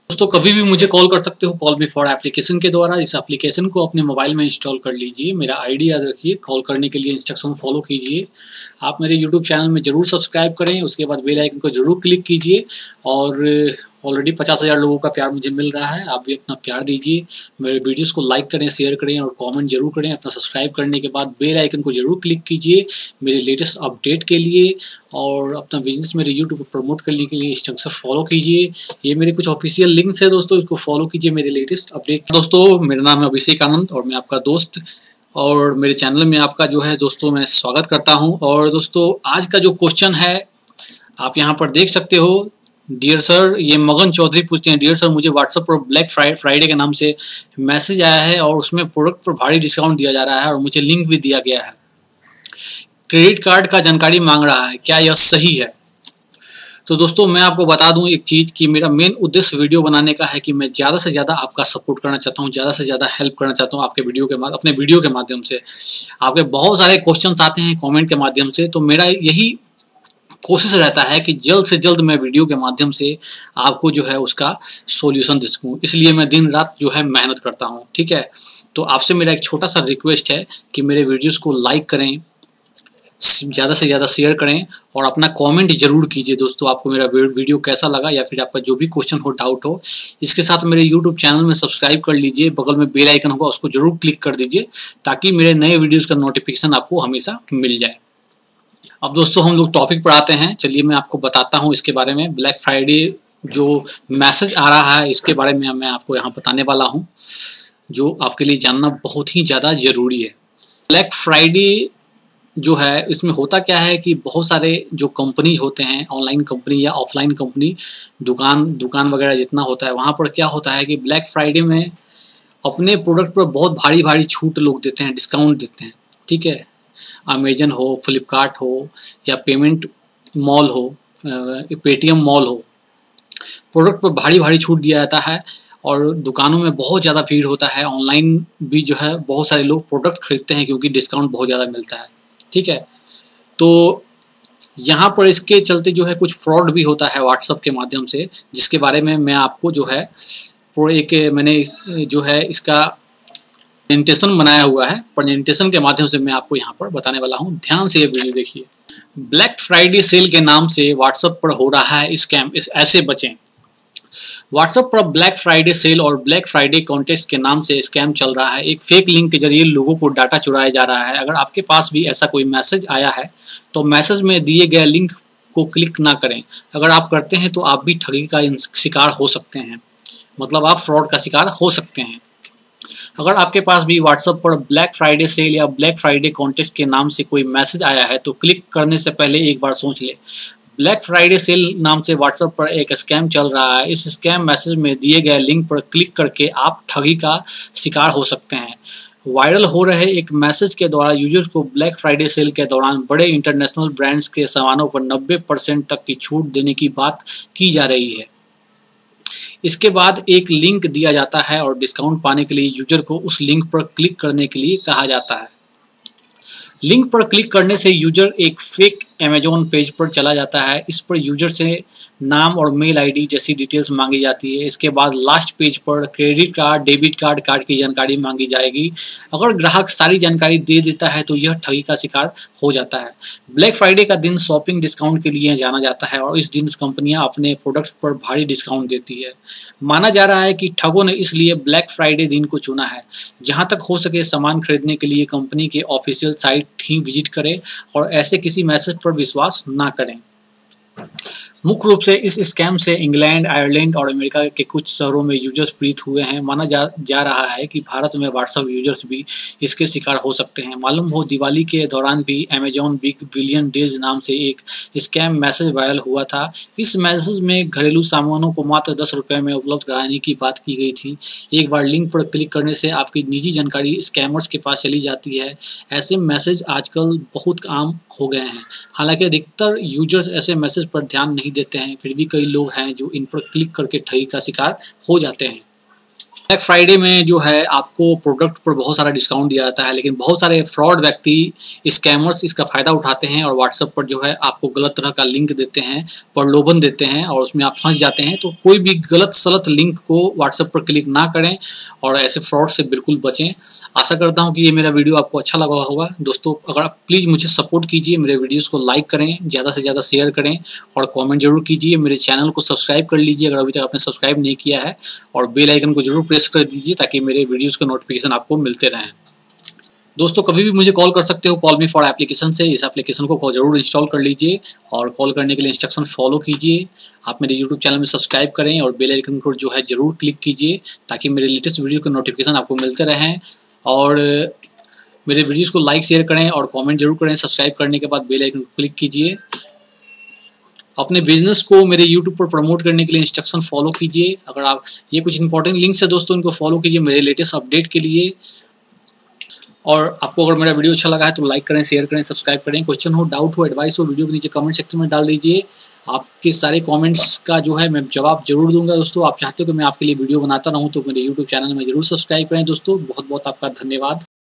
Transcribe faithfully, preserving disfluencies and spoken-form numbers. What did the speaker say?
दोस्तों कभी भी मुझे कॉल कर सकते हो कॉल मी फॉर एप्लीकेशन के द्वारा। इस एप्लीकेशन को अपने मोबाइल में इंस्टॉल कर लीजिए। मेरा आईडी याद रखिए, कॉल करने के लिए इंस्ट्रक्शन फॉलो कीजिए। आप मेरे यूट्यूब चैनल में जरूर सब्सक्राइब करें, उसके बाद बेल आइकन को जरूर क्लिक कीजिए। और ऑलरेडी पचास हज़ार लोगों का प्यार मुझे मिल रहा है, आप भी अपना प्यार दीजिए। मेरे वीडियोस को लाइक करें, शेयर करें और कमेंट जरूर करें। अपना सब्सक्राइब करने के बाद बेल आइकन को जरूर क्लिक कीजिए मेरे लेटेस्ट अपडेट के लिए। और अपना बिजनेस मेरे यूट्यूब पर प्रमोट करने के लिए इंस्ट्रक्शन फॉलो कीजिए। ये मेरे कुछ ऑफिशियल लिंक्स है दोस्तों, इसको फॉलो कीजिए मेरे लेटेस्ट अपडेट। दोस्तों मेरा नाम है अभिषेक आनंद और मैं आपका दोस्त, और मेरे चैनल में आपका जो है दोस्तों मैं स्वागत करता हूं। और दोस्तों आज का जो क्वेश्चन है आप यहां पर देख सकते हो। डियर सर, ये मगन चौधरी पूछते हैं, डियर सर मुझे व्हाट्सएप पर ब्लैक फ्राइडे के नाम से मैसेज आया है और उसमें प्रोडक्ट पर भारी डिस्काउंट दिया जा रहा है और मुझे लिंक भी दिया गया है। क्रेडिट कार्ड का जानकारी मांग रहा है, क्या यह सही है? तो दोस्तों मैं आपको बता दूं एक चीज़ कि मेरा मेन उद्देश्य वीडियो बनाने का है कि मैं ज़्यादा से ज़्यादा आपका सपोर्ट करना चाहता हूं, ज़्यादा से ज़्यादा हेल्प करना चाहता हूं आपके वीडियो के माध्यम अपने वीडियो के माध्यम से। आपके बहुत सारे क्वेश्चंस आते हैं कमेंट के माध्यम से, तो मेरा यही कोशिश रहता है कि जल्द से जल्द मैं वीडियो के माध्यम से आपको जो है उसका सॉल्यूशन दे सकूं। इसलिए मैं दिन रात जो है मेहनत करता हूं, ठीक है। तो आपसे मेरा एक छोटा सा रिक्वेस्ट है कि मेरे वीडियोस को लाइक करें, ज़्यादा से ज़्यादा शेयर करें और अपना कमेंट जरूर कीजिए दोस्तों, आपको मेरा वीडियो कैसा लगा या फिर आपका जो भी क्वेश्चन हो, डाउट हो। इसके साथ मेरे यूट्यूब चैनल में सब्सक्राइब कर लीजिए, बगल में बेल आइकन होगा उसको जरूर क्लिक कर दीजिए ताकि मेरे नए वीडियोस का नोटिफिकेशन आपको हमेशा मिल जाए। अब दोस्तों हम लोग टॉपिक पर आते हैं। चलिए मैं आपको बताता हूँ इसके बारे में। ब्लैक फ्राइडे जो मैसेज आ रहा है इसके बारे में मैं आपको यहाँ बताने वाला हूँ, जो आपके लिए जानना बहुत ही ज़्यादा ज़रूरी है। ब्लैक फ्राइडे जो है इसमें होता क्या है कि बहुत सारे जो कंपनी होते हैं, ऑनलाइन कंपनी या ऑफलाइन कंपनी, दुकान दुकान वगैरह जितना होता है, वहाँ पर क्या होता है कि ब्लैक फ्राइडे में अपने प्रोडक्ट पर बहुत भारी भारी छूट लोग देते हैं, डिस्काउंट देते हैं, ठीक है। अमेजन हो, फ्लिपकार्ट हो या पेमेंट मॉल हो, पेटीएम मॉल हो, प्रोडक्ट पर भारी भारी छूट दिया जाता है और दुकानों में बहुत ज़्यादा भीड़ होता है। ऑनलाइन भी जो है बहुत सारे लोग प्रोडक्ट खरीदते हैं क्योंकि डिस्काउंट बहुत ज़्यादा मिलता है, ठीक है। तो यहाँ पर इसके चलते जो है कुछ फ्रॉड भी होता है व्हाट्सएप के माध्यम से, जिसके बारे में मैं आपको जो है एक मैंने जो है इसका प्रेजेंटेशन बनाया हुआ है। प्रेजेंटेशन के माध्यम से मैं आपको यहाँ पर बताने वाला हूँ, ध्यान से ये वीडियो देखिए। ब्लैक फ्राइडे सेल के नाम से व्हाट्सएप पर हो रहा है स्कैम, इस ऐसे बचें। व्हाट्सएप पर ब्लैक फ्राइडे सेल और ब्लैक फ्राइडे कॉन्टेस्ट के नाम से स्कैम चल रहा है। एक फेक लिंक के जरिए लोगों को डाटा चुराया जा रहा है। अगर आपके पास भी ऐसा कोई मैसेज आया है तो मैसेज में दिए गए लिंक को क्लिक ना करें। अगर आप करते हैं तो आप भी ठगी का शिकार हो सकते हैं, मतलब आप फ्रॉड का शिकार हो सकते हैं। अगर आपके पास भी व्हाट्सएप पर ब्लैक फ्राइडे सेल या ब्लैक फ्राइडे कॉन्टेस्ट के नाम से कोई मैसेज आया है तो क्लिक करने से पहले एक बार सोच ले। ब्लैक फ्राइडे सेल नाम से व्हाट्सएप पर एक स्कैम चल रहा है। इस स्कैम मैसेज में दिए गए लिंक पर क्लिक करके आप ठगी का शिकार हो सकते हैं। वायरल हो रहे एक मैसेज के द्वारा यूजर्स को ब्लैक फ्राइडे सेल के दौरान बड़े इंटरनेशनल ब्रांड्स के सामानों पर नब्बे परसेंट तक की छूट देने की बात की जा रही है। इसके बाद एक लिंक दिया जाता है और डिस्काउंट पाने के लिए यूजर को उस लिंक पर क्लिक करने के लिए कहा जाता है। लिंक पर क्लिक करने से यूजर एक फेक अमेजोन पेज पर चला जाता है। इस पर यूजर से नाम और मेल आईडी जैसी डिटेल्स मांगी जाती है। इसके बाद लास्ट पेज पर credit card, debit card, card की जानकारी मांगी जाएगी। अगर ग्राहक सारी जानकारी दे देता है तो यह ठगी का शिकार हो जाता है। ब्लैक फ्राइडे का दिन शॉपिंग डिस्काउंट के लिए जाना जाता है और इस दिन कंपनियां अपने प्रोडक्ट पर भारी डिस्काउंट देती है। माना जा रहा है कि ठगों ने इसलिए ब्लैक फ्राइडे दिन को चुना है। जहां तक हो सके सामान खरीदने के लिए कंपनी के ऑफिशियल साइट ही विजिट करें और ऐसे किसी मैसेज पर विश्वास ना करें। मुख्य रूप से इस स्कैम से इंग्लैंड, आयरलैंड और अमेरिका के कुछ शहरों में यूजर्स पीड़ित हुए हैं। माना जा, जा रहा है कि भारत में व्हाट्सएप यूजर्स भी इसके शिकार हो सकते हैं। मालूम हो दिवाली के दौरान भी अमेजॉन बिग बिलियन डेज नाम से एक स्कैम मैसेज वायरल हुआ था। इस मैसेज में घरेलू सामानों को मात्र दस रुपये में उपलब्ध कराने की बात की गई थी। एक बार लिंक पर क्लिक करने से आपकी निजी जानकारी स्कैमर्स के पास चली जाती है। ऐसे मैसेज आजकल बहुत आम हो गए हैं। हालांकि अधिकतर यूजर्स ऐसे मैसेज पर ध्यान नहीं देते हैं, फिर भी कई लोग हैं जो इन पर क्लिक करके ठगी का शिकार हो जाते हैं। ब्लैक फ्राइडे में जो है आपको प्रोडक्ट पर बहुत सारा डिस्काउंट दिया जाता है, लेकिन बहुत सारे फ्रॉड व्यक्ति, स्कैमर्स इसका फ़ायदा उठाते हैं और व्हाट्सएप पर जो है आपको गलत तरह का लिंक देते हैं, प्रलोभन देते हैं और उसमें आप फंस जाते हैं। तो कोई भी गलत सलत लिंक को व्हाट्सएप पर क्लिक ना करें और ऐसे फ्रॉड से बिल्कुल बचें। आशा करता हूँ कि ये मेरा वीडियो आपको अच्छा लगा होगा। दोस्तों, अगर आप प्लीज़ मुझे सपोर्ट कीजिए, मेरे वीडियोज़ को लाइक करें, ज़्यादा से ज़्यादा शेयर करें और कॉमेंट जरूर कीजिए। मेरे चैनल को सब्सक्राइब कर लीजिए अगर अभी तक आपने सब्सक्राइब नहीं किया है, और बेल आइकन को जरूर प्रेस कर दीजिए ताकि मेरे वीडियोस के नोटिफिकेशन आपको मिलते रहें। दोस्तों, कभी भी मुझे कॉल कर सकते हो कॉल मी फॉर एप्लीकेशन से। इस एप्लीकेशन को जरूर इंस्टॉल कर लीजिए और कॉल करने के लिए इंस्ट्रक्शन फॉलो कीजिए। आप मेरे यूट्यूब चैनल में सब्सक्राइब करें और बेल आइकन को जो है जरूर क्लिक कीजिए ताकि मेरे लेटेस्ट वीडियो के नोटिफिकेशन आपको मिलते रहें। और मेरे वीडियोस को लाइक शेयर करें और कमेंट जरूर करें। सब्सक्राइब करने के बाद बेल आइकन को क्लिक कीजिए। अपने बिजनेस को मेरे यूट्यूब पर प्रमोट करने के लिए इंस्ट्रक्शन फॉलो कीजिए। अगर आप, ये कुछ इंपॉर्टेंट लिंक्स है दोस्तों, इनको फॉलो कीजिए मेरे लेटेस्ट अपडेट के लिए। और आपको अगर मेरा वीडियो अच्छा लगा है तो लाइक करें, शेयर करें, सब्सक्राइब करें। क्वेश्चन हो, डाउट हो, एडवाइस हो, वीडियो के नीचे कमेंट सेक्शन में डाल दीजिए। आपके सारे कमेंट्स का जो है मैं जवाब जरूर दूंगा। दोस्तों, आप चाहते हो कि मैं आपके लिए वीडियो बनाता रहूं तो मेरे यूट्यूब चैनल में जरूर सब्सक्राइब करें। दोस्तों, बहुत बहुत आपका धन्यवाद।